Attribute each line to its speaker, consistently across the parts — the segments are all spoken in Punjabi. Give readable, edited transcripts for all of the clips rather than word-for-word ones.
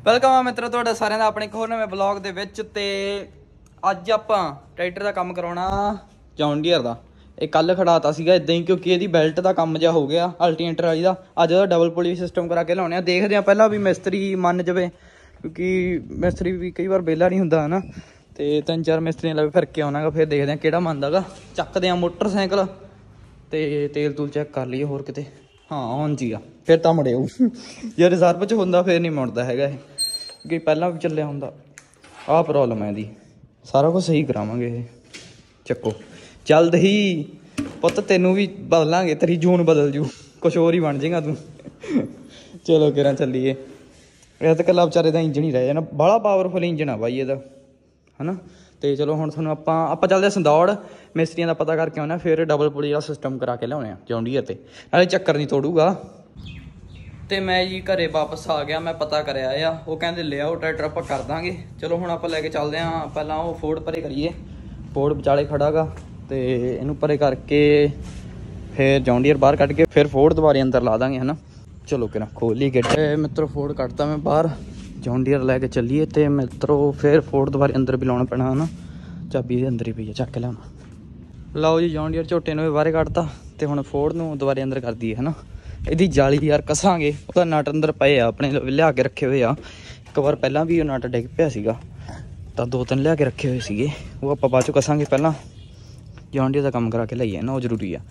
Speaker 1: वेलकम आ मित्रों तुहाडा सारिਆਂ ਦਾ ਆਪਣੇ ਇੱਕ ਹੋਰ ਨਵੇਂ ਬਲੌਗ ਦੇ ਵਿੱਚ। ਤੇ ਅੱਜ ਆਪਾਂ ਟਰੈਕਟਰ ਦਾ ਕੰਮ ਕਰਾਉਣਾ ਜੌਨ ਡੀਅਰ ਦਾ। ਇਹ ਕੱਲ ਖੜਾਤਾ ਸੀਗਾ ਇਦਾਂ ਹੀ ਕਿਉਂਕਿ ਇਹਦੀ ਬੈਲਟ ਦਾ ਕੰਮ ਜਿਹਾ ਹੋ ਗਿਆ ਅਲਟਰਨੇਟਰ ਵਾਲੀ ਦਾ। ਅੱਜ ਉਹਦਾ ਡਬਲ ਪੁਲੀ ਸਿਸਟਮ ਕਰਾ ਕੇ ਲਾਉਣੇ ਆ। ਦੇਖਦੇ ਆ ਪਹਿਲਾਂ ਵੀ ਮਿਸਤਰੀ ਮੰਨ ਜਾਵੇ ਕਿਉਂਕਿ ਮਿਸਤਰੀ ਵੀ ਕਈ ਵਾਰ ਵਿਹਲਾ ਨਹੀਂ ਹੁੰਦਾ ਹੈ ਨਾ। ਤੇ 3-4 ਮਿਸਤਰੀਆਂ ਲਵੇ ਫਿਰ ਕੇ ਆਉਣਾਗਾ ਫਿਰ ਦੇਖਦੇ ਆ ਕਿਹੜਾ ਮੰਨਦਾਗਾ। ਚੱਕਦੇ ਆ ਮੋਟਰਸਾਈਕਲ ਤੇ ਤੇਲ ਤੂਲ ਚੈੱਕ ਕਰ ਲਈਏ ਹੋਰ ਕਿਤੇ। हाँ ऑन जी आ फिर तो मुड़े जे रिजर्व च होंदा फिर नहीं मुड़दा हैगा कि पहला भी चलिया होंदा। आ प्रॉब्लम है दी सारा कुछ सही करावांगे चक्को जल्द ही पुत तेनू भी बदलांगे तेरी जून बदल जू कुछ होर ही बन जाएगा तू। चलो किरा चलीए। यह तो कला बेचारे का इंजन ही रह जाना बड़ा पावरफुल इंजन आ भाई ये है ना। तो चलो हम थोड़ा आप चलते संदौड़ मिस्त्रियों का पता करके आने फिर डबल पुली का सिस्टम करा के लिया जॉन डीयर से नाले चक्कर नहीं तोड़ूगा। तो मैं जी घरे वापस आ गया मैं पता कराया आ वो कहते ले आओ ट्रैक्टर आप कर देंगे। चलो हम आप लैके चलते हैं पहला वो फोर्ड परे करिए फोर्ड विचाले खड़ा गा तो इनू परे करके फिर जॉन डीयर बाहर कट के फिर फोर्ड दोबारे अंदर ला देंगे है ना। चलो कि खोली गेट मित्रों फोर्ड कटता मैं बाहर जॉन डीयर लैके चलीए। तो मित्रों फिर फोर्ड दोबारे अंदर भी लाना पैना है ना। चाबी अंदर ही पई है चक के लिया। लो जी जॉन डीयर झोटे ने भी बाहर कटता तो हम फोर्ड नूं दोबारे अंदर कर दिए है ना। इहदी जाली यार कसांगे उसका नट अंदर पे आ अपने लिया के रखे हुए आ। एक बार पहला भी नट डिग पिया सीगा तो 2-3 लिया के रखे हुए सीगे वो आपां बाद चों कसांगे। पहला जॉन डीयर का काम करा के लाइए ना वो जरूरी है।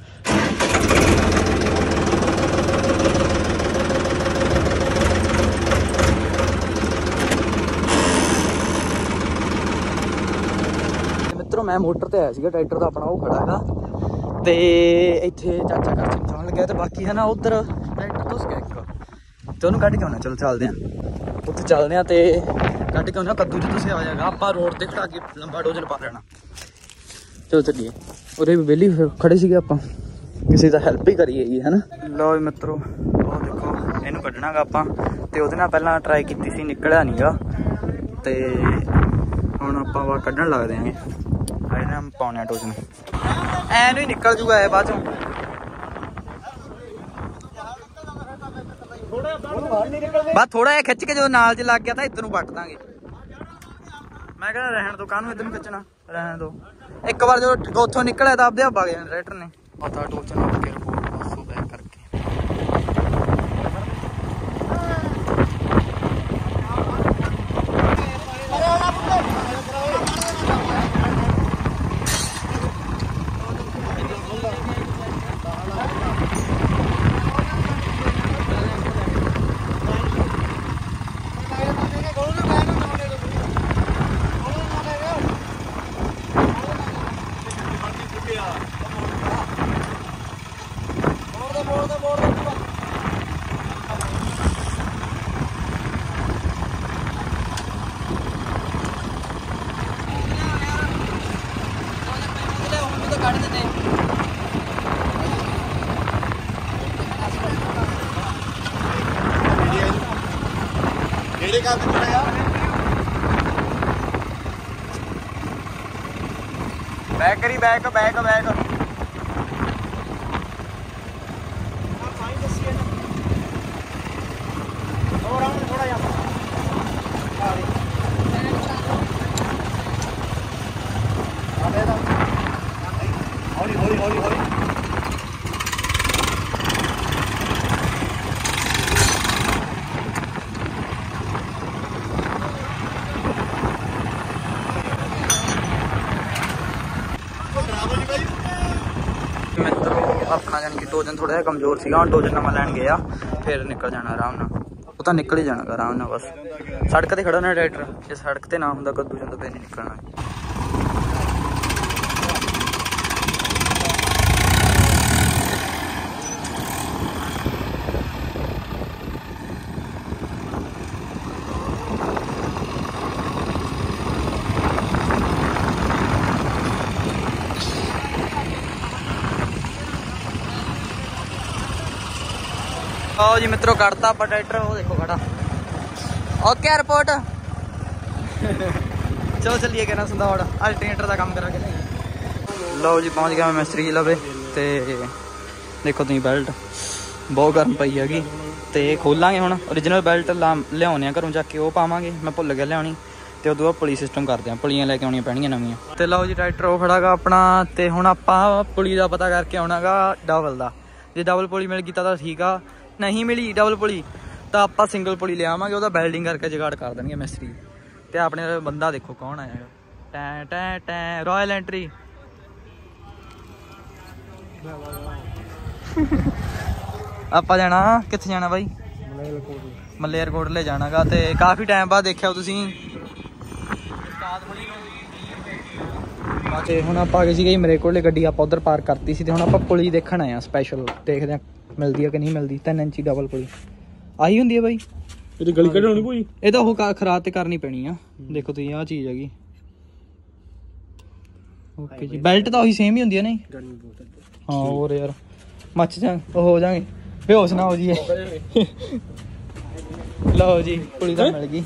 Speaker 1: मैं मोटर ते आया सीगा ट्रैक्टर का अपना वो खड़ा है तो इत्थे चाचा घर चलान लग्या तो बाकी है ना उधर ट्रैक्टर तो सका एक तो उन्होंने कढ़ के आना। चलो चलते हैं उत्थे चलते हैं तो कढ़ के आना कद्दू च तुसीं आ जाएगा आप रोड से खड़ा के लंबा डोजन पा लेना। चलो चलिए उरे भी बेली खड़े सीगे आप किसी का हैल्प ही करिए जी है ना। लो मित्रों वो देखो इनू कढ़ना गा आपां ते उहदे नाल पहलां ट्राई कीती सी निकलिया नहीं गा ते हुण आपां वा कढ़न लगदे आं हम पाने टोजन ऐन ही निकल जूगा है बाद बस थोड़ा जिहा खिच के जो नाल च लग गया था इधर पट देंगे। मैं कहना रहन दो कानू इधर खिंचना रहन दो। एक बार जो उथों निकलिया तो आपदे आप आ गए ट्रैक्टर ने पता टोचन बैक करके बैक करी बैक बैक बैक हौली हौली हौली हौली अपना जानी कि टोजन थोड़ा कमजोर सी टोजन नवा लैन गया फिर निकल जाना आराम ना वो तो निकल ही जाना आराम ना। बस सड़क ते खड़ा ना ट्रैक्टर जे सड़क ते ना होंदा कद्दू चंद फिर नहीं निकलना। आओ जी मित्रों कटता आप ट्रैक्टर वो देखो खड़ा ओके रिपोर्ट। चलो चलिए कहना संदौड़ अल्टरनेटर का काम करा के लो जी पहुँच गया मैं मिस्त्री लवे तो देखो तुम बेल्ट बहुत गर्म पई हैगी ਤੇ ਖੋਲਾਂਗੇ ਹੁਣ ओरिजिनल बेल्ट ਲਿਆਉਣੇ ਆ ਘਰੋਂ ਜਾ ਕੇ, ਉਹ ਪਾਵਾਂਗੇ। ਮੈਂ ਭੁੱਲ ਗਿਆ ਲਿਆਉਣੀ। ਤੇ ਉਦੋਂ ਬਾਅਦ ਪੁਲੀ ਸਿਸਟਮ ਕਰਦੇ ਆ, ਪੁਲੀਆਂ ਲੈ ਕੇ ਆਉਣੀਆਂ ਪੈਣਗੀਆਂ ਨਵੀਆਂ। ਤੇ ਲਓ ਜੀ ਟਰੈਕਟਰ ਉਹ ਖੜਾ ਗਾ ਆਪਣਾ। ਤੇ ਹੁਣ ਆਪਾਂ ਪੁਲੀ ਦਾ ਪਤਾ ਕਰਕੇ ਆਉਣਾ ਗਾ ਡਬਲ ਦਾ। ਜੇ ਡਬਲ ਪੁਲੀ ਮਿਲ ਗਈ ਤਾਂ ਠੀਕ ਆ, ਨਹੀਂ ਮਿਲੀ ਡਬਲ ਪੁਲੀ ਤਾਂ ਆਪਾਂ ਸਿੰਗਲ ਪੁਲੀ ਲਿਆਵਾਂਗੇ। ਉਹਦਾ ਬੈਲਡਿੰਗ ਕਰਕੇ ਜੁਗਾੜ ਕਰ ਦੇਣਗੇ ਮਿਸਤਰੀ। ਤੇ ਆਪਣੇ ਬੰਦਾ ਦੇਖੋ ਕੌਣ ਆਇਆ, ਟੈਂ ਟੈਂ ਟੈਂ ਰਾਇਲ ਐਂਟਰੀ। ਆਪਾਂ ਜਾਣਾ ਕਿੱਥੇ ਜਾਣਾ ਬਾਈ? ਮਲੇਰਕੋਟਲੇ ਜਾਣਾ ਗਾ। ਤੇ ਕਾਫੀ ਟਾਈਮ ਬਾਅਦ ਦੇਖਿਆ ਤੁਸੀਂ। ਤੇ ਹੁਣ ਆਪਾਂ ਆ ਗਏ ਸੀਗੇ ਮੇਰੇ ਕੋਲੇ, ਗੱਡੀ ਆਪਾਂ ਉਧਰ ਪਾਰਕ ਕਰਤੀ ਸੀ। ਤੇ ਹੁਣ ਆਪਾਂ ਪੁਲੀ ਦੇਖਣ ਆਏ ਆ ਸਪੈਸ਼ਲ, ਦੇਖਦੇ ਆ ਮਿਲਦੀ ਆ ਕਿ ਨਹੀਂ ਮਿਲਦੀ। 3 ਇੰਚੀ ਡਬਲ ਪੁਲੀ ਆਹੀ ਹੁੰਦੀ ਹੈ ਬਾਈ।
Speaker 2: ਇਹ ਗਲੀ ਕੱਢਣੀ ਕੋਈ,
Speaker 1: ਇਹ ਤਾਂ ਉਹ ਖਰਾਬ ਤੇ ਕਰਨੀ ਪੈਣੀ ਆ। ਦੇਖੋ ਤੁਸੀਂ ਆਹ ਚੀਜ਼ ਹੈਗੀ। ਓਕੇ ਜੀ, ਬੈਲਟ ਤਾਂ ਉਹੀ ਸੇਮ ਹੀ ਹੁੰਦੀ ਆ ਨਹੀਂ? ਹਾਂ ਹੋਰ ਯਾਰ ਮੱਚ ਜਾ ਉਹ ਹੋ ਜਾਗੇ, ਬੇਹੋਸ਼ ਨਾ ਹੋ ਜੀ। ਲਓ ਜੀ ਪੁਲੀ ਤਾਂ ਮਿਲ ਗਈ।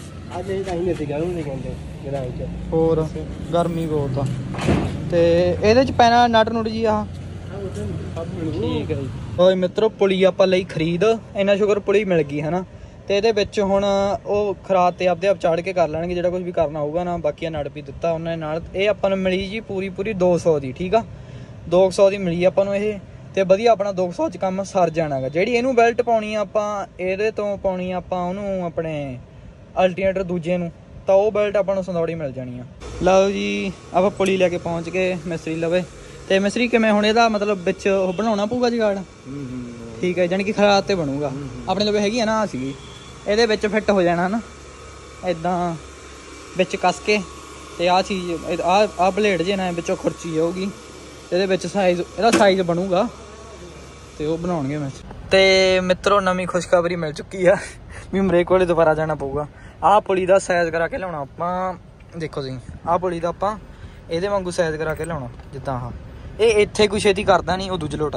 Speaker 1: ਹੋਰ ਗਰਮੀ ਬਹੁਤ ਆ। ਤੇ ਇਹਦੇ ਚ ਪੈਣਾ ਨਟ ਨੂਟ ਜੀ ਆਹ ਠੀਕ ਹੈ ਜੀ। ਓਏ ਮਿੱਤਰੋ ਪੁਲੀ ਆਪਾਂ ਲਈ ਖਰੀਦ, ਇੰਨਾ ਸ਼ੁਕਰ ਪੁਲੀ ਮਿਲ ਗਈ ਹੈ ਨਾ। ਤੇ ਇਹਦੇ ਵਿੱਚ ਹੁਣ ਉਹ ਖਰਾਦ ਤੇ ਆਪਦੇ ਆਪ ਚਾੜ ਕੇ ਕਰ ਲੈਣਗੇ ਜਿਹੜਾ ਕੁਝ ਵੀ ਕਰਨਾ ਹੋਊਗਾ ਨਾ। ਬਾਕੀ ਨਟ ਵੀ ਦਿੱਤਾ ਉਹਨਾਂ ਨੇ ਨਾਲ। ਇਹ ਆਪਾਂ ਨੂੰ ਮਿਲੀ ਜੀ ਪੂਰੀ 200 ਦੀ, ਠੀਕ ਆ 200 ਦੀ ਮਿਲੀ ਆਪਾਂ ਨੂੰ ਇਹ। ਤੇ ਵਧੀਆ ਆਪਣਾ 200 ਚ ਕੰਮ ਸਰ ਜਾਣਾਗਾ। ਜਿਹੜੀ ਇਹਨੂੰ ਬੈਲਟ ਪਾਉਣੀ ਆ ਆਪਾਂ, ਇਹਦੇ ਤੋਂ ਪਾਉਣੀ ਆਪਾਂ ਉਹਨੂੰ ਆਪਣੇ ਅਲਟਰਨੇਟਰ ਦੂਜੇ ਨੂੰ, ਤਾਂ ਉਹ ਬੈਲਟ ਆਪਾਂ ਨੂੰ ਸੰਦੌੜੀ ਮਿਲ ਜਾਣੀ ਆ। ਲਓ ਜੀ ਆਪਾਂ ਪੁਲੀ ਲੈ ਕੇ ਪਹੁੰਚ ਗਏ ਮਿਸਤਰੀ ਲਵੇ। ਤੇ ਮਿਸਤਰੀ ਕਿਵੇਂ ਹੁਣ ਇਹਦਾ ਮਤਲਬ ਵਿੱਚ ਉਹ ਬਣਾਉਣਾ ਪਊਗਾ ਜੁਗਾੜ? ਠੀਕ ਹੈ, ਜਾਣੀ ਕਿ ਖਰਾਦ ਤੇ ਬਣੂਗਾ। ਆਪਣੇ ਲਵੇ ਹੈਗੀ ਆ ਨਾ, ਸੀਗੀ ਇਹਦੇ ਵਿੱਚ ਫਿੱਟ ਹੋ ਜਾਣਾ ਨਾ ਇੱਦਾਂ ਵਿੱਚ ਕੱਸ ਕੇ। ਤੇ ਆਹ ਚੀਜ਼ ਆਹ ਬਲੇਡ ਜੇ ਨਾ ਵਿੱਚੋਂ ਖੁਰਚੀ ਜਾਊਗੀ, ਇਹਦੇ ਵਿੱਚ ਸਾਈਜ਼ ਇਹਦਾ ਸਾਈਜ਼ ਬਣੂਗਾ ਤੇ ਉਹ ਬਣਾਉਣਗੇ ਮੈਂ। ਤੇ ਮਿੱਤਰੋ ਨਵੀਂ ਖੁਸ਼ਖਬਰੀ ਮਿਲ ਚੁੱਕੀ ਆ ਵੀ ਮੇਰੇ ਕੋਲੇ ਦੁਬਾਰਾ ਜਾਣਾ ਪਊਗਾ। ਆਹ ਪੁਲੀ ਦਾ ਸਾਈਜ਼ ਕਰਾ ਕੇ ਲਿਆਉਣਾ ਆਪਾਂ। ਦੇਖੋ ਤੁਸੀਂ ਆਹ ਪੁਲੀ ਦਾ ਆਪਾਂ ਇਹਦੇ ਵਾਂਗੂ ਸਾਈਜ਼ ਕਰਾ ਕੇ ਲਿਆਉਣਾ ਜਿੱਦਾਂ ਆਹ। ਇਹ ਇੱਥੇ ਕੁਛ ਛੇਤੀ ਕਰਦਾ ਨਹੀਂ, ਉਹ ਦੂਜੇ ਲੋਟ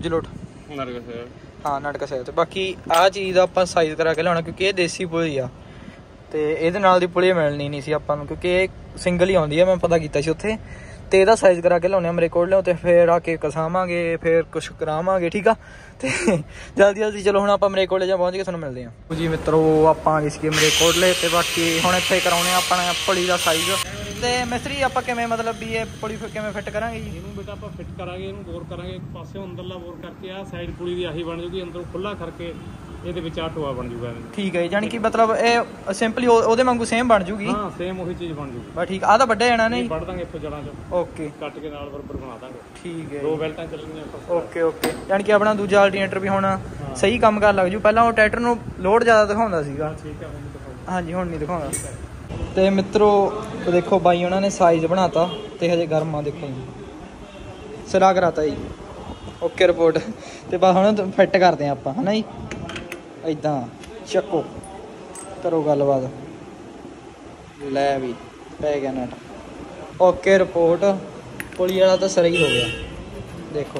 Speaker 1: ਹਾਂ ਨਾਟਕਾ ਸਾਈਜ਼। ਤੇ ਬਾਕੀ ਆਹ ਚੀਜ਼ ਦਾ ਆਪਾਂ ਸਾਈਜ਼ ਕਰਾ ਕੇ ਲਿਆਉਣਾ ਕਿਉਂਕਿ ਇਹ ਦੇਸੀ ਪੁਲੀ ਆ। ਤੇ ਇਹਦੇ ਨਾਲ ਦੀ ਪੁਲੀ ਮਿਲਣੀ ਨਹੀਂ ਸੀ ਆਪਾਂ ਨੂੰ ਕਿਉਂਕਿ ਇਹ ਸਿੰਗਲ ਹੀ ਆਉਂਦੀ ਆ, ਮੈਂ ਪਤਾ ਕੀਤਾ ਸੀ ਉੱਥੇ। ਤੇ ਇਹਦਾ ਸਾਈਜ਼ ਕਰਾ ਕੇ ਲਿਆਉਣੇ ਮੇਰੇ ਕੋਲ ਲਿਆਓ। ਤੇ ਫਿਰ ਆ ਕੇ ਕਸਾਵਾਂਗੇ, ਫਿਰ ਕੁਛ ਕਰਾਵਾਂਗੇ, ਠੀਕ ਆ। ਤੇ ਜਲਦੀ ਚਲੋ ਹੁਣ ਆਪਾਂ ਮੇਰੇ ਕੋਲੇ ਜਾਂ ਪਹੁੰਚ ਕੇ ਤੁਹਾਨੂੰ ਮਿਲਦੇ ਹਾਂ ਜੀ। ਮਿੱਤਰੋ ਆਪਾਂ ਆ ਗਏ ਸੀਗੇ ਮੇਰੇ ਕੋਲੇ। ਤੇ ਬਾਕੀ ਹੁਣ ਇੱਥੇ ਕਰਾਉਣੇ ਆਪਣਾ ਪੁਲੀ ਦਾ ਸਾਈਜ਼। ਤੇ ਮਿਸਤਰੀ ਆਪਾਂ ਕਿਵੇਂ ਮਤਲਬ ਵੀ ਇਹ ਪੁਲੀ ਕਿਵੇਂ ਫਿੱਟ ਕਰਾਂਗੇ ਜੀ?
Speaker 2: ਇਹਨੂੰ ਬੇਟਾ ਆਪਾਂ ਫਿੱਟ ਕਰਾਂਗੇ, ਇਹਨੂੰ ਬੋਰ ਕਰਾਂਗੇ ਇੱਕ ਪਾਸੇ ਅੰਦਰਲਾ ਬੋਰ ਕਰਕੇ। ਆ ਸਾਈਡ ਪੁਲੀ ਦੀ ਆਹੀ ਬਣ ਜੂਗੀ, ਅੰਦਰੋਂ ਖੁੱਲਾ ਕਰਕੇ ਇਹਦੇ ਵਿੱਚ ਆ ਟੋਆ ਬਣ ਜੂਗਾ।
Speaker 1: ਠੀਕ ਹੈ, ਜਾਣੀ ਕਿ ਮਤਲਬ ਇਹ ਸਿੰਪਲੀ ਉਹਦੇ ਵਾਂਗੂ ਸੇਮ ਬਣ ਜੂਗੀ।
Speaker 2: ਹਾਂ ਸੇਮ ਉਹੀ ਚੀਜ਼ ਬਣ ਜੂਗੀ
Speaker 1: ਬਸ ਠੀਕ ਆ। ਤਾਂ ਵੱਡਾ ਜਾਣਾ ਨਹੀਂ,
Speaker 2: ਵੱਢ ਦਾਂਗੇ ਇੱਥੋਂ ਜੜਾਂ ਚੋਂ, ਓਕੇ ਕੱਟ ਕੇ ਨਾਲ ਬਰਾਬਰ ਬਣਾ ਦਾਂਗੇ। ਠੀਕ ਹੈ, 2 ਬੈਲਟਾਂ ਚੱਲਣਗੀਆਂ। ਓਕੇ
Speaker 1: ਜਾਣੀ ਕਿ ਆਪਣਾ ਦੂਜਾ ਅਲਟਰਨੇਟਰ ਵੀ ਹੁਣ ਸਹੀ ਕੰਮ ਕਰਨ ਲੱਗ ਜੂ। ਪਹਿਲਾਂ ਉਹ ਟਰੈਕਟਰ ਨੂੰ ਲੋਡ ਜ਼ਿਆਦਾ ਦਿਖਾਉਂਦਾ ਸੀਗਾ।
Speaker 2: ਠੀਕ ਹੈ, ਹੁਣ ਦਿਖਾਓ।
Speaker 1: ਹਾਂਜੀ ਹੁਣ ਨਹੀਂ ਦਿਖਾਉਂਦਾ। ਤੇ ਮਿੱਤਰੋ ਦੇਖੋ ਬਾਈ ਉਹਨਾਂ ਨੇ ਸਾਈਜ਼ ਬਣਾਤਾ ਤੇ ਹਜੇ ਗਰਮਾ ਦੇਖੋ ਜੀ ਸਿਰਾ ਕਰਾਤਾ ਜੀ। Okay report. ਤੇ ਬਸ ਹੁਣ ਫਿੱਟ ਕਰਦੇ ਆ ਆਪਾਂ ਹਨਾ ਜੀ। ਇੱਦਾਂ ਚੱਕੋ ਕਰੋ ਗੱਲਬਾਤ। ਲੈ ਵੀ ਪੈ ਗਿਆ ਨਟ। Okay report. ਪੁਲੀ ਵਾਲਾ ਤਾਂ ਸਹੀ ਹੋ ਗਿਆ ਦੇਖੋ।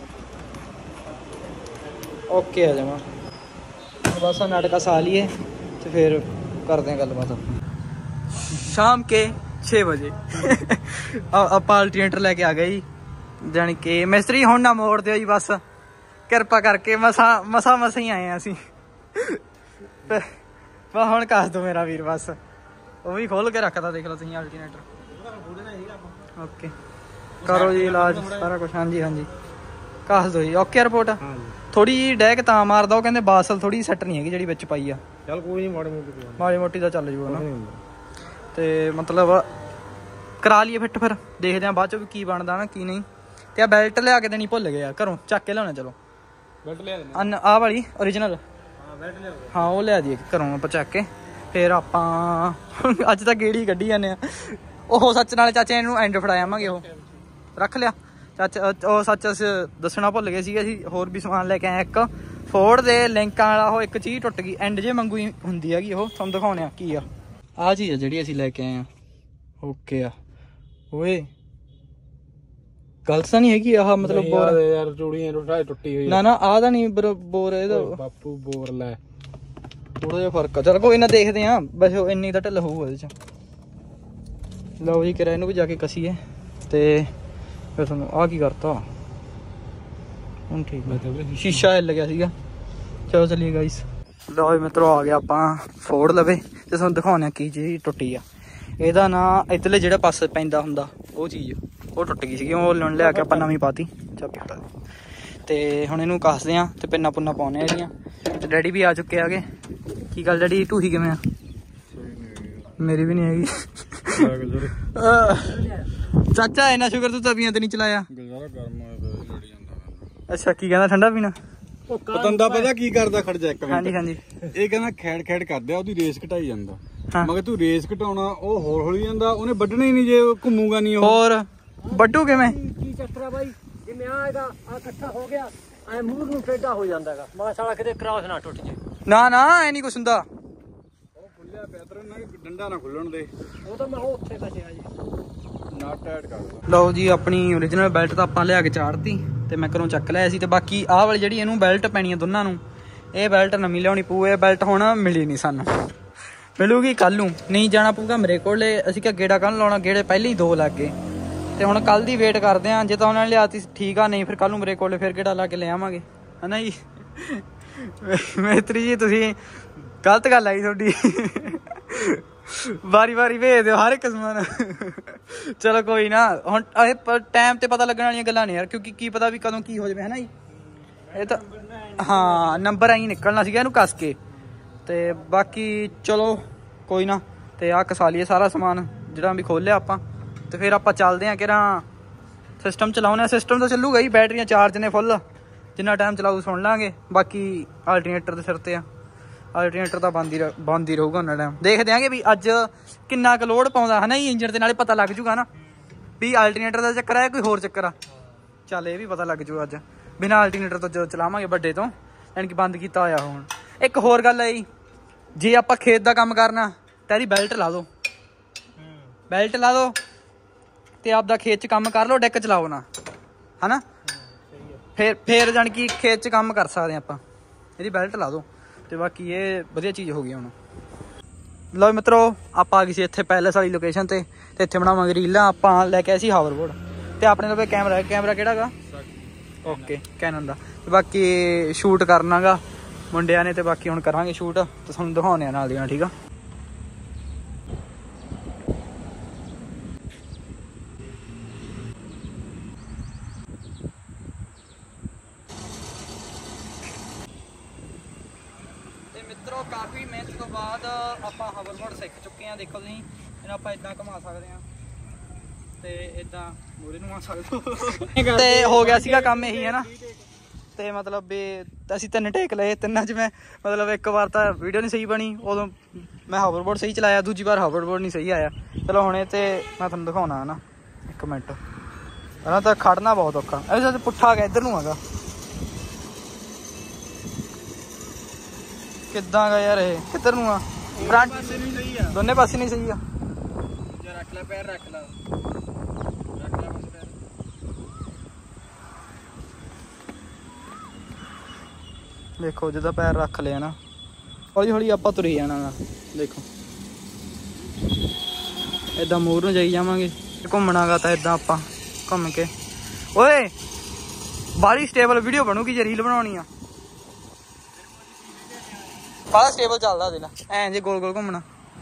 Speaker 1: ਓਕੇ ਆ ਜਾਵਾਂ बस नाटक का साल ही है तो फिर करते हैं गलबात शाम के 6 बजे आप अल्टरनेटर लेके आ गए जानी कि मिस्त्री हुण ना मोड़ दिओ जी बस किरपा करके मसा ही आए हैं असीं बस हुण कस दो मेरा वीर बस वो भी खोल के रखता देख लो तुसीं अल्टरनेटर ओके करो जी इलाज सारा कुछ हाँ जी कस दो जी ओके रिपोर्ट थोड़ी जी डैक तां मारदा कहंदे बासल थोड़ी सैट नहीं हैगी जिहड़ी विच पाई आ
Speaker 2: चल कोई नहीं
Speaker 1: माड़ी मोटी दा चल जूगा ना ते मतलब करा लिए फिट फिर देखदे आ बाद चों की बनदा ना की नहीं ते आ बेल्ट लिया के देनी भुल गए घरों चक के लियाना चलो
Speaker 2: बेल्ट लिया देना
Speaker 1: आ वाली ओरिजिनल
Speaker 2: बेल्ट लिया
Speaker 1: हाँ वो लिया दिए घरों आपां चक के फिर आपां अज तां गेड़ी कड्ढी जाने ओह सच नाले चाचे इहनूं एंड फड़ा आवांगे ओह रख लिया चाचा ਉਹ ਸੱਚ ਦੱਸਣਾ ਭੁੱਲ ਗਏ ਸੀਗੇ ਅਸੀਂ ਹੋਰ ਵੀ ਸਮਾਨ ਲੈ ਕੇ ਆਏ ਇੱਕ ਫੋਰਡ ਦੇ ਲਿੰਕਾਂ ਵਾਲਾ ਉਹ ਇੱਕ ਚੀਜ਼ ਟੁੱਟ ਗਈ ਐਂਡ ਜੇ ਵਾਂਗੂ ਹੀ ਹੁੰਦੀ ਹੈਗੀ ਉਹ ਤੁਹਾਨੂੰ ਦਿਖਾਉਂਦੇ ਆ ਕੀ ਆ ਆਹ ਚੀਜ਼ ਆ ਜਿਹੜੀ ਅਸੀਂ ਲੈ ਕੇ ਆਏ ਆ ਓਕੇ ਆ ਓਏ ਗਲਤ ਤਾਂ ਨਹੀਂ ਹੈਗੀ ਆਹ ਮਤਲਬ ਬੋਰ
Speaker 2: ਯਾਰ ਚੂੜੀਆਂ ਟੁੱਟੀ ਹੋਈ
Speaker 1: ਨਾ ਨਾ ਆਹ ਤਾਂ ਨਹੀਂ ਬੋਰ ਇਹਦਾ
Speaker 2: ਬਾਪੂ ਬੋਰ ਲੈ
Speaker 1: ਥੋੜਾ ਜਿਹਾ ਫਰਕ ਆ ਚਲ ਕੋਈ ਨਾ ਦੇਖਦੇ ਆ ਬਸ ਇੰਨੀ ਤਾਂ ਢਿੱਲ ਹੋਊ ਇਹਦੇ ਚ ਲਓ ਜੀ ਕਿਰਾ ਇਹਨੂੰ ਵੀ ਜਾ ਕੇ ਕਸੀਏ ਤੇ फिर तुहानू आ की करता हूँ ठीक है शीशा हिल गया सीगा चलो चलिए गाइस ਲਓ ਜੀ ਮਿੱਤਰੋ ਆ ਗਿਆ ਆਪਾਂ ਫੋੜ ਲਵੇ ਤੇ ਤੁਹਾਨੂੰ ਦਿਖਾਉਂਦੇ ਆ ਕੀ ਚੀਜ਼ ਟੁੱਟੀ ਆ। ਇਹਦਾ ਨਾ ਇੱਧਰਲੇ ਜਿਹੜਾ ਪਾਸੇ ਪੈਂਦਾ ਹੁੰਦਾ ਉਹ ਚੀਜ਼ ਉਹ ਟੁੱਟ ਗਈ ਸੀਗੀ, ਉਹ ਲਿਆ ਕੇ ਆਪਾਂ ਨਵੀਂ ਪਾਤੀ ਚਾਬੀ ਹਟਾ ਦੇ। ਤੇ ਹੁਣ ਇਹਨੂੰ ਕੱਸਦੇ ਆ ਤੇ ਪਿੰਨਾ ਪੁੰਨਾ ਪਾਉਂਦੇ ਆ ਇਹਦੀਆਂ। ਤੇ ਡੈਡੀ ਵੀ ਆ ਚੁੱਕੇ ਆਗੇ। ਕੀ ਗੱਲ ਡੈਡੀ ਢੂਹੀ ਕਿਵੇਂ ਆ? ਮੇਰੀ ਵੀ ਨਹੀਂ ਹੈਗੀ। ਚਾਚਾ ਇੰਨਾ ਸ਼ੁਕਰ ਤੂੰ ਤਵੀਆਂ ਤੇ ਨਹੀਂ ਚਲਾਇਆ। ਅੱਛਾ ਕੀ ਕਹਿੰਦਾ ਠੰਡਾ ਪੀਣਾ?
Speaker 3: ਪਤੰਦਾ ਪਤਾ ਕੀ ਕਰਦਾ, ਖੜ ਜਾ ਇੱਕ ਮਿੰਟ।
Speaker 1: ਹਾਂਜੀ ਹਾਂਜੀ
Speaker 3: ਇਹ ਕਹਿੰਦਾ ਖੈੜ ਕਰਦਾ, ਉਹਦੀ ਰੇਸ ਘਟਾਈ ਜਾਂਦਾ। ਮਗਰ ਤੂੰ ਰੇਸ ਘਟਾਉਣਾ, ਉਹ ਹੋਰ ਹੌਲੀ ਜਾਂਦਾ, ਉਹਨੇ ਵੱਢਣਾ ਹੀ ਨਹੀਂ ਜੇ ਘੁੰਮੂਗਾ ਨਹੀਂ।
Speaker 1: ਹੋਰ ਵੱਢੂ ਕਿਵੇਂ?
Speaker 4: ਕੀ ਚੱਕਰ ਬਾਈ, ਜਿਵੇਂ ਆ ਇਹਦਾ ਆ ਇਕੱਠਾ ਹੋ ਗਿਆ ਐ ਮੂੰਹ ਨੂੰ ਟੇਢਾ ਹੋ ਜਾਂਦਾ ਹੈਗਾ। ਮੈਂ ਸਾਲਾ ਕਿਤੇ ਕ੍ਰਾਸ ਨਾ ਟੁੱਟ ਜੇ।
Speaker 1: ਨਾ ਨਾ ਐ ਨਹੀਂ ਕੁਛ ਹੁੰਦਾ।
Speaker 3: ਉਹ ਖੁੱਲਿਆ ਪਿਆ ਤੇਰੇ ਨਾਲ, ਡੰਡਾ ਨਾ ਖੁੱਲਣ ਦੇ।
Speaker 4: ਉਹ ਤਾਂ ਮੈਂ ਉੱਥੇ ਬਚਿਆ ਜੀ,
Speaker 3: ਨਾ ਟਾਈਟ ਕਰ ਦੋ।
Speaker 1: ਲਓ ਜੀ ਆਪਣੀ ਓਰੀਜਨਲ ਬੈਲਟ ਤਾਂ ਆਪਾਂ ਲਿਆ ਕੇ ਚਾੜਤੀ ਤੇ ਮੈਂ ਘਰੋਂ ਚੱਕ ਲਿਆ ਸੀ। ਤੇ ਬਾਕੀ ਆਹ ਵਾਲੀ ਜਿਹੜੀ ਇਹਨੂੰ ਬੈਲਟ ਪੈਣੀ ਆ ਦੋਨਾਂ ਨੂੰ, ਇਹ ਬੈਲਟ ਨਵੀਂ ਲਿਆਉਣੀ ਪਊ। ਇਹ ਬੈਲਟ ਹੁਣ ਮਿਲੀ ਨਹੀਂ ਸਾਨੂੰ, ਮਿਲੂਗੀ ਕੱਲ ਨੂੰ। ਨਹੀਂ ਜਾਣਾ ਪਊਗਾ ਮੇਰੇ ਕੋਲੇ। ਅਸੀਂ ਕਿਹਾ ਗੇੜਾ ਕੱਲ ਲਾਉਣਾ, ਗੇੜੇ ਪਹਿਲੇ ਹੀ 2 ਲੱਗ ਗਏ ਤੇ ਹੁਣ ਕੱਲ ਦੀ ਵੇਟ ਕਰਦੇ ਆ। ਜੇ ਤਾਂ ਉਹਨਾਂ ਨੇ ਲਿਆਤੀ ਠੀਕ ਆ, ਨਹੀਂ ਫਿਰ ਕੱਲ ਨੂੰ ਮੇਰੇ ਕੋਲੇ ਫਿਰ ਗੇੜਾ ਲਾ ਕੇ ਲੈ ਆਵਾਂਗੇ, ਹਨਾ ਜੀ। ਮੇਤਰੀ ਜੀ ਤੁਸੀਂ ਗਲਤ ਗੱਲ ਆਈ ਤੁਹਾਡੀ। ਵਾਰੀ ਭੇਜ ਦਿਓ ਹਰ ਇੱਕ ਸਮਾਨ। ਚਲੋ ਕੋਈ ਨਾ, ਹੁਣ ਇਹ ਟਾਈਮ ਤੇ ਪਤਾ ਲੱਗਣ ਵਾਲੀਆਂ ਗੱਲਾਂ ਨੇ ਯਾਰ, ਕਿਉਂਕਿ ਕੀ ਪਤਾ ਵੀ ਕਦੋਂ ਕੀ ਹੋ ਜਾਵੇ, ਹਨਾ ਜੀ। ਇਹ ਤਾਂ ਹਾਂ ਨੰਬਰ ਆਈ ਨਿਕਲਣਾ ਸੀਗਾ ਇਹਨੂੰ ਕੱਸ ਕੇ। ਤੇ ਬਾਕੀ ਚਲੋ ਕੋਈ ਨਾ। ਤੇ ਆਹ ਕਸਾ ਲਈਏ ਸਾਰਾ ਸਮਾਨ ਜਿਹੜਾ ਵੀ ਖੋਲਿਆ ਆਪਾਂ, ਤੇ ਫਿਰ ਆਪਾਂ ਚੱਲਦੇ ਹਾਂ ਕਿਹੜਾ ਸਿਸਟਮ ਚਲਾਉਂਦੇ ਹਾਂ। ਸਿਸਟਮ ਤਾਂ ਚੱਲੂਗਾ ਹੀ, ਬੈਟਰੀਆਂ ਚਾਰਜ ਨੇ ਫੁੱਲ, ਜਿੰਨਾ ਟਾਈਮ ਚਲਾਊ ਸੁਣ ਲਾਂਗੇ। ਬਾਕੀ ਆਲਟਰਨੇਟਰ ਦੇ ਸਿਰ ਤੇ ਆ, ਆਲਟਰਨੇਟਰ ਤਾਂ ਬੰਦ ਹੀ ਰਹੂਗਾ ਉਹਨਾਂ ਟਾਈਮ। ਦੇਖਦੇ ਆਂਗੇ ਵੀ ਅੱਜ ਕਿੰਨਾ ਕੁ ਲੋਡ ਪਾਉਂਦਾ, ਹਨਾ ਜੀ। ਇੰਜਣ ਦੇ ਨਾਲੇ ਪਤਾ ਲੱਗ ਜੂਗਾ ਨਾ ਵੀ ਆਲਟਰਨੇਟਰ ਦਾ ਚੱਕਰ ਆ ਕੋਈ ਹੋਰ ਚੱਕਰ ਆ। ਚੱਲ ਇਹ ਵੀ ਪਤਾ ਲੱਗ ਜੂ ਅੱਜ। ਬਿਨਾਂ ਆਲਟਰਨੇਟਰ ਤੋਂ ਜਦੋਂ ਚਲਾਵਾਂਗੇ ਵੱਡੇ ਤੋਂ, ਯਾਨੀ ਕਿ ਬੰਦ ਕੀਤਾ ਹੋਇਆ ਹੁਣ। ਇੱਕ ਹੋਰ ਗੱਲ ਹੈ ਜੀ, ਜੇ ਆਪਾਂ ਖੇਤ ਦਾ ਕੰਮ ਕਰਨਾ ਤਾਂ ਇਹਦੀ ਬੈਲਟ ਲਾ ਦੋ, ਬੈਲਟ ਲਾ ਦੋ ਤੇ ਆਪਦਾ ਖੇਤ 'ਚ ਕੰਮ ਕਰ ਲਓ, ਡੈਕ ਚਲਾਓ ਨਾ, ਹਨਾ। ਫਿਰ ਜਾਣੀ ਕਿ ਖੇਤ 'ਚ ਕੰਮ ਕਰ ਸਕਦੇ ਆਪਾਂ। ਇਹਦੀ ਬੈਲਟ ਲਾ ਦੋ। ਤੇ ਬਾਕੀ ਇਹ ਵਧੀਆ ਚੀਜ਼ ਹੋ ਗਈ ਹੁਣ। ਲਓ ਮਿੱਤਰੋ ਆਪਾਂ ਆ ਗਏ ਸੀ ਇੱਥੇ ਪੈਲੇਸ ਵਾਲੀ ਲੋਕੇਸ਼ਨ ਤੇ ਇੱਥੇ ਬਣਾਵਾਂਗੇ ਰੀਲਾਂ। ਆਪਾਂ ਲੈ ਕੇ ਆਏ ਸੀ ਹਾਵਰਬੋਰਡ ਤੇ ਆਪਣੇ ਕੋਲ ਕੈਮਰਾ ਕਿਹੜਾ ਗਾ? ਓਕੇ ਕੈਨਨ ਦਾ। ਤੇ ਬਾਕੀ ਸ਼ੂਟ ਕਰਨਾਗਾ ਮੁੰਡਿਆਂ ਨੇ, ਤੇ ਬਾਕੀ ਹੁਣ ਕਰਾਂਗੇ ਸ਼ੂਟ ਤੇ ਤੁਹਾਨੂੰ ਦਿਖਾਉਂਦੇ ਆ ਨਾਲ ਦੀ ਨਾਲ, ਠੀਕ ਆ। ਮਿੱਤਰੋ ਕਾਫੀ ਮਿਹਨਤ ਤੋਂ ਬਾਅਦ ਆਪਾਂ ਹਾਵਰਬੋਰਡ ਸਿੱਖ ਚੁੱਕੇ ਹਾਂ। ਦੇਖੋ ਤੁਸੀਂ ਇਹਨੂੰ ਆਪਾਂ ਇਦਾਂ ਘੁਮਾ ਸਕਦੇ ਹਾਂ ਤੇ ਇਦਾਂ ਮੂਹਰੇ ਨੂੰ ਆ ਸਕਦੇ ਤੇ ਹੋ ਗਿਆ ਸੀਗਾ ਕੰਮ ਇਹੀ, ਹੈ ਨਾ। ਤੇ ਮਤਲਬ ਵੀ ਅਸੀਂ 3 ਟੇਕ ਲਏ, 3 'ਚ ਮੈਂ ਮਤਲਬ ਇੱਕ ਵਾਰ ਤਾਂ ਵੀਡੀਓ ਨਹੀਂ ਸਹੀ ਬਣੀ, ਉਦੋਂ ਮੈਂ ਹਾਵਰਬੋਰਡ ਸਹੀ ਚਲਾਇਆ, ਦੂਜੀ ਵਾਰ ਹਾਵਰਬੋਰਡ ਨਹੀਂ ਸਹੀ ਆਇਆ। ਚਲੋ ਹੁਣ ਇਹ ਤੇ ਮੈਂ ਤੁਹਾਨੂੰ ਦਿਖਾਉਣਾ ਹੈ ਨਾ, 1 ਮਿੰਟ। ਪਹਿਲਾਂ ਤਾਂ ਖੜਨਾ ਬਹੁਤ ਔਖਾ, ਇਹ ਪੁੱਠਾ ਗਿਆ ਇੱਧਰ ਨੂੰ ਹੈਗਾ। ਕਿੱਦਾਂ ਗਾ ਯਾਰ, ਇਹ ਕਿੱਧਰ ਨੂੰ ਆ? ਫਰੰਟ ਦੋਨੇ ਪਾਸੇ ਨਹੀਂ ਸਹੀ ਆ।
Speaker 3: ਰੱਖ ਲੈ ਪੈਰ, ਰੱਖ ਲੈ ਬਸ ਪੈਰ।
Speaker 1: ਦੇਖੋ ਜਿੱਦਾਂ ਪੈਰ ਰੱਖ ਲਿਆ ਨਾ, ਹੌਲੀ ਹੌਲੀ ਆਪਾਂ ਤੁਰੇ ਜਾਣਾ ਗਾ। ਦੇਖੋ ਏਦਾਂ ਮੂਹਰ ਨੂੰ ਜਾਈ ਜਾਵਾਂਗੇ। ਘੁੰਮਣਾ ਗਾ ਤਾਂ ਏਦਾਂ ਆਪਾਂ ਘੁੰਮ ਕੇ। ਓਏ ਬਾਹਲੀ ਸਟੇਬਲ ਵੀਡੀਓ ਬਣੂਗੀ ਜੇ ਰੀਲ ਬਣਾਉਣੀ ਆ। ਬਾਹਲਾ ਸਟੇਬਲ ਚੱਲਦਾ ਉਹਦੇ ਨਾਲ, ਐਂ ਜੇ ਗੋਲ ਗੋਲ ਘੁੰਮਣਾ।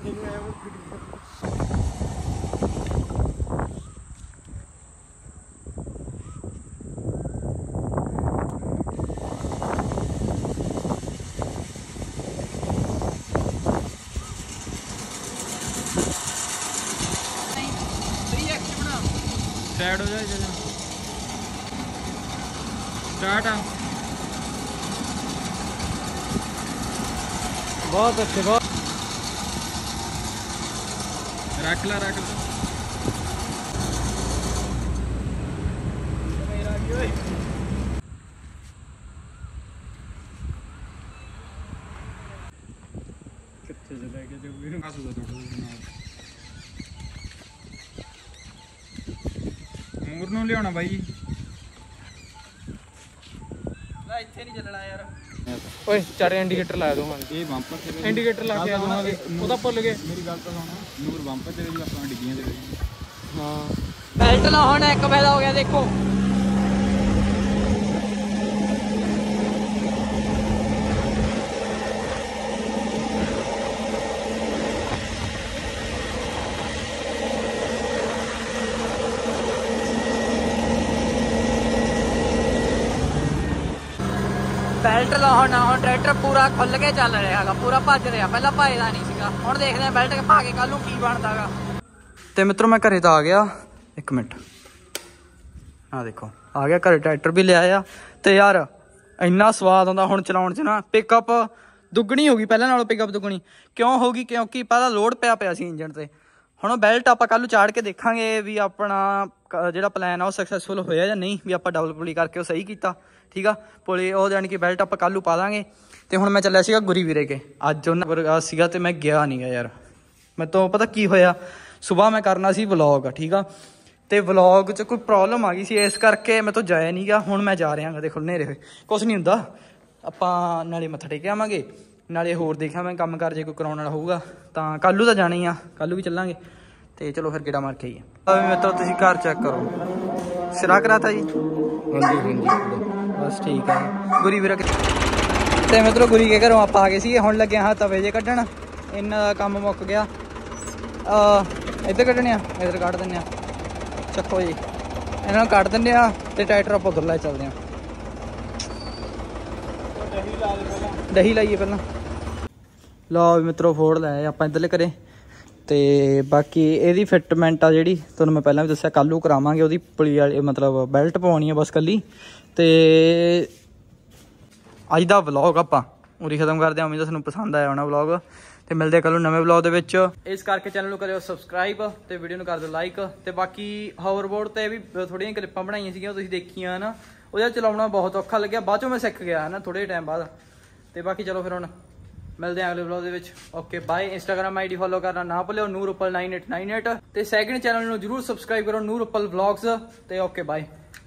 Speaker 1: ਸਾਈਡ ਹੋ ਜਾਏ ਸਟਾਰਟ ਆ। बहुत अच्छे, बहुत रख ला कितने से लेके जो भी मूर ਨੂੰ ਲਿਆਉਣਾ ਬਾਈ। ਲੈ ਇੱਥੇ ਨਹੀਂ ਚੱਲਣਾ ਯਾਰ। ਓਏ ਚਾਰੇ ਇੰਡੀਕੇਟਰ ਲਾ ਦੋ।
Speaker 3: ਇਹ ਬੰਪਰ ਤੇ
Speaker 1: ਇੰਡੀਕੇਟਰ ਲਾ ਕੇ ਆ ਦੋਹਾਂ ਦੇ, ਉਹਦਾ ਭੁੱਲ ਗਏ।
Speaker 3: ਮੇਰੀ ਗੱਲ ਤਾਂ ਸੁਣ, ਨੂਰ ਬੰਪਰ ਤੇ ਵੀ ਆਪਾਂ ਡਿੱਗੀਆਂ ਦੇ ਵਿੱਚ।
Speaker 1: ਹਾਂ ਬੈਲਟ ਲਾ, ਹੁਣ ਇੱਕ ਫਾਇਦਾ ਹੋ ਗਿਆ ਦੇਖੋ। ਬੈਲਟ ਲਾਉਣਾ, ਹੁਣ ਟਰੈਕਟਰ ਪੂਰਾ ਖੁੱਲ ਕੇ ਚੱਲ ਰਿਹਾ ਹੈਗਾ, ਪੂਰਾ ਭੱਜ ਰਿਹਾ। ਪਹਿਲਾਂ ਭੱਜਦਾ ਨਹੀਂ ਸੀਗਾ, ਹੁਣ ਦੇਖਦੇ ਆ ਬੈਲਟ ਪਾ ਕੇ ਕੱਲ ਨੂੰ ਕੀ ਬਣਦਾਗਾ। ਤੇ ਮਿੱਤਰੋ ਮੈਂ ਘਰੇ ਤਾਂ ਆ ਗਿਆ, 1 ਮਿੰਟ ਆ ਦੇਖੋ ਆ ਗਿਆ ਘਰੇ, ਟਰੈਕਟਰ ਵੀ ਲਿਆਇਆ। ਤੇ ਯਾਰ ਇੰਨਾ ਸਵਾਦ ਆਉਂਦਾ ਹੁਣ ਚਲਾਉਣ 'ਚ ਨਾ, ਪਿਕਅਪ ਦੁੱਗਣੀ ਹੋ ਗਈ ਪਹਿਲਾਂ ਨਾਲੋਂ, ਪਿਕਅਪ ਦੁੱਗਣੀ ਕਿਉਂ ਹੋ ਗਈ? ਕਿਉਂਕਿ ਪਹਿਲਾਂ ਲੋਡ ਪਿਆ ਸੀ ਇੰਜਣ ਤੇ। ਹੁਣ ਉਹ ਬੈਲਟ ਆਪਾਂ ਕੱਲ ਨੂੰ ਚਾੜ ਕੇ ਦੇਖਾਂਗੇ ਵੀ ਆਪਣਾ ਜਿਹੜਾ ਪਲਾਨ ਆ ਉਹ ਸਕਸੈਸਫੁਲ ਹੋਇਆ ਜਾਂ ਨਹੀਂ, ਵੀ ਆਪਾਂ ਡਬਲ ਪੁਲੀ ਕਰਕੇ ਉਹ ਸਹੀ ਕੀਤਾ, ਠੀਕ ਆ। ਪੁਲੀ ਉਹ ਜਾਣੀ ਕਿ ਬੈਲਟ ਆਪਾਂ ਕੱਲ ਨੂੰ ਪਾ ਦਾਂਗੇ। ਤੇ ਹੁਣ ਮੈਂ ਚੱਲਿਆ ਸੀਗਾ ਗੁਰੀ ਵੀਰੇ ਕੇ, ਅੱਜ ਉਹਨਾਂ ਸੀਗਾ ਤੇ ਮੈਂ ਗਿਆ ਨਹੀਂ ਗਾ ਯਾਰ। ਮੈਂ ਤੋਂ ਪਤਾ ਕੀ ਹੋਇਆ, ਸੁਬਾਹ ਮੈਂ ਕਰਨਾ ਸੀ ਵਲੌਗ, ਠੀਕ ਆ, ਤੇ ਵਲੌਗ 'ਚ ਕੋਈ ਪ੍ਰੋਬਲਮ ਆ ਗਈ ਸੀ, ਇਸ ਕਰਕੇ ਮੈਂ ਤੋਂ ਜਾਇਆ ਨਹੀਂ ਗਾ। ਹੁਣ ਮੈਂ ਜਾ ਰਿਹਾ ਗਾ, ਦੇਖੋ ਹਨੇਰੇ ਹੋਏ, ਕੁਛ ਨਹੀਂ ਹੁੰਦਾ, ਆਪਾਂ ਨਾਲੇ ਮੱਥਾ ਟੇਕ ਆਵਾਂਗੇ, ਨਾਲੇ ਹੋਰ ਦੇਖਿਆ ਮੈਂ ਕੰਮ ਕਰ, ਜੇ ਕੋਈ ਕਰਾਉਣ ਵਾਲਾ ਹੋਊਗਾ ਤਾਂ ਕੱਲ੍ਹ ਨੂੰ ਤਾਂ ਜਾਣਾ ਹੀ ਆ, ਕੱਲ੍ਹ ਨੂੰ ਵੀ ਚੱਲਾਂਗੇ। ਤੇ ਚਲੋ ਫਿਰ ਗੇੜਾ ਮਾਰ ਕੇ ਆਈਏ। ਮੈਂ ਤਾਂ ਤੁਸੀਂ ਘਰ ਚੈੱਕ ਕਰੋ, ਸਿਰਾ ਕਰਾਤਾ ਜੀ?
Speaker 3: ਹਾਂਜੀ
Speaker 1: ਬਸ ਠੀਕ ਆ। ਗੁਰੀ ਵੀਰਾ ਤੇ ਮਿੱਤਰੋ ਗੁਰੀ ਕੇ ਘਰੋਂ ਆਪਾਂ ਆ ਗਏ ਸੀਗੇ, ਹੁਣ ਲੱਗੇ ਹਾਂ ਤਵੇ ਜੇ ਕੱਢਣ, ਇਹਨਾਂ ਦਾ ਕੰਮ ਮੁੱਕ ਗਿਆ। ਇੱਧਰ ਕੱਢਣੇ ਆ, ਇੱਧਰ ਕੱਢ ਦਿੰਦੇ ਆ, ਚੱਕੋ ਜੀ ਇਹਨਾਂ ਨੂੰ ਕੱਢ ਦਿੰਦੇ ਆ। ਤੇ ਟਰੈਕਟਰ ਆਪਾਂ ਉੱਧਰ ਲੈ ਚੱਲਦੇ ਆ, ਦਹੀਂ ਲਾਈਏ ਪਹਿਲਾਂ। ਲਓ ਵੀ ਮਿੱਤਰੋ ਫੋੜ ਲੈ ਆਪਾਂ ਇੱਧਰਲੇ ਘਰੇ। ਤੇ ਬਾਕੀ ਇਹਦੀ ਫਿਟਮੈਂਟ ਆ ਜਿਹੜੀ ਤੁਹਾਨੂੰ ਮੈਂ ਪਹਿਲਾਂ ਵੀ ਦੱਸਿਆ, ਕੱਲ੍ਹ ਨੂੰ ਕਰਾਵਾਂਗੇ। ਉਹਦੀ ਪੁਲੀ ਵਾਲੀ ਮਤਲਬ ਬੈਲਟ ਪਵਾਉਣੀ ਆ ਬਸ ਕੱਲੀ। ਤੇ ਅੱਜ ਦਾ ਵਲੌਗ ਆਪਾਂ ਉਰੀ ਖਤਮ ਕਰਦੇ ਹਾਂ। ਉਮੀਦ ਤੁਹਾਨੂੰ ਪਸੰਦ ਆਇਆ ਹੋਣਾ ਵਲੌਗ, ਤੇ ਮਿਲਦੇ ਕੱਲ੍ਹ ਨੂੰ ਨਵੇਂ ਵਲੌਗ ਦੇ ਵਿੱਚ। ਇਸ ਕਰਕੇ ਚੈਨਲ ਨੂੰ ਕਰਿਓ ਸਬਸਕ੍ਰਾਈਬ ਤੇ ਵੀਡੀਓ ਨੂੰ ਕਰ ਦਿਓ ਲਾਈਕ। ਤੇ ਬਾਕੀ ਹੋਵਰਬੋਰਡ ਤੇ ਵੀ ਥੋੜ੍ਹੀਆਂ ਕਲਿੱਪਾਂ ਬਣਾਈਆਂ ਸੀਗੀਆਂ, ਤੁਸੀਂ ਦੇਖੀਆਂ ਨਾ, ਉਹਦਾ ਚਲਾਉਣਾ ਬਹੁਤ ਔਖਾ ਲੱਗਿਆ, ਬਾਅਦ ਚੋਂ ਮੈਂ ਸਿੱਖ ਗਿਆ ਨਾ ਥੋੜ੍ਹੇ ਟਾਈਮ ਬਾਅਦ। ਤੇ ਬਾਕੀ ਚਲੋ ਫਿਰ ਹੁਣ ਮਿਲਦੇ ਹਾਂ ਅਗਲੇ ਵਲੌਗ ਦੇ ਵਿੱਚ। Okay bye. Instagram ID follow ਕਰਨਾ ਨਾ ਭੁੱਲਿਓ, ਨੂਰਉੱਪਲ 9898। ਤੇ ਸੈਕਿੰਡ ਚੈਨਲ ਨੂੰ ਜਰੂਰ ਸਬਸਕ੍ਰਾਈਬ ਕਰੋ, ਨੂਰਉੱਪਲ ਵਲੌਗਸ। ਤੇ ਓਕੇ ਬਾਏ।